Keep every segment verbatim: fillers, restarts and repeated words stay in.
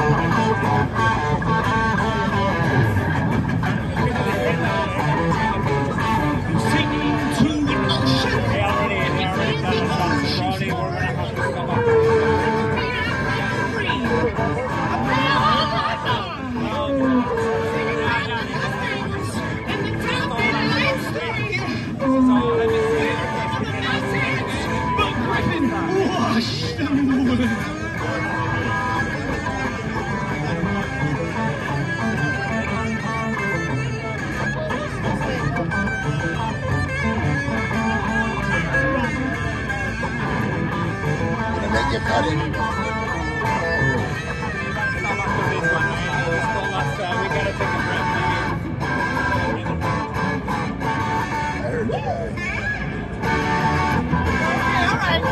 Make you cut it. I heard that guy. All right.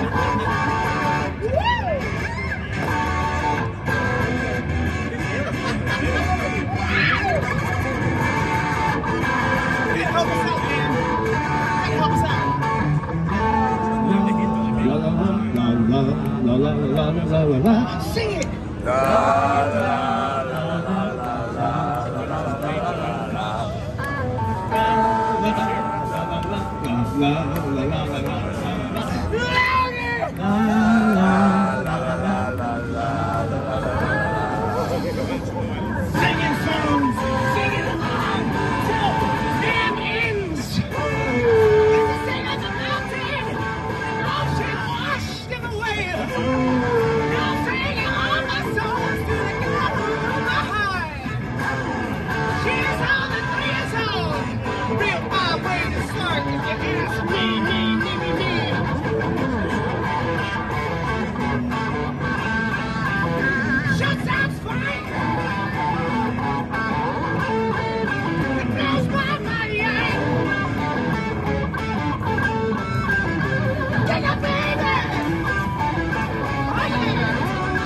Help us out, man. Help us out. La la la la la la la. Sing it. La la la la la la la Singing songs, singing along till damn ends. Sing on the mountain, ocean washed in the wave. Now singing all my songs to the God on the high. She's on the three years old, real far way to start if you ask me, me, me, me, me. Shut sounds fine. It blows my mind. Take a baby. Oh yeah.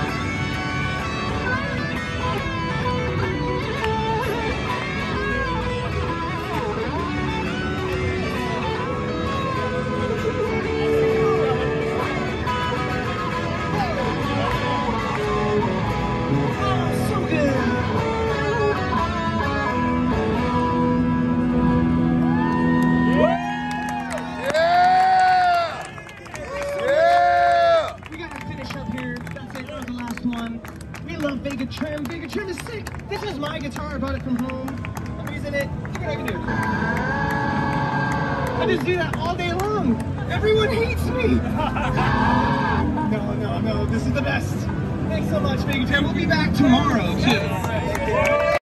Oh, so good. Yeah! Yeah! We gotta finish up here. That's it. That was the last one. We love Vega Trim. Vega Trim is sick. This is my guitar. I brought it from home. I'm using it. Look what I can do. I just do that all day long. Everyone hates me. No, no, no. This is the best. Thanks so much, Vega Trim. We'll be back tomorrow, too.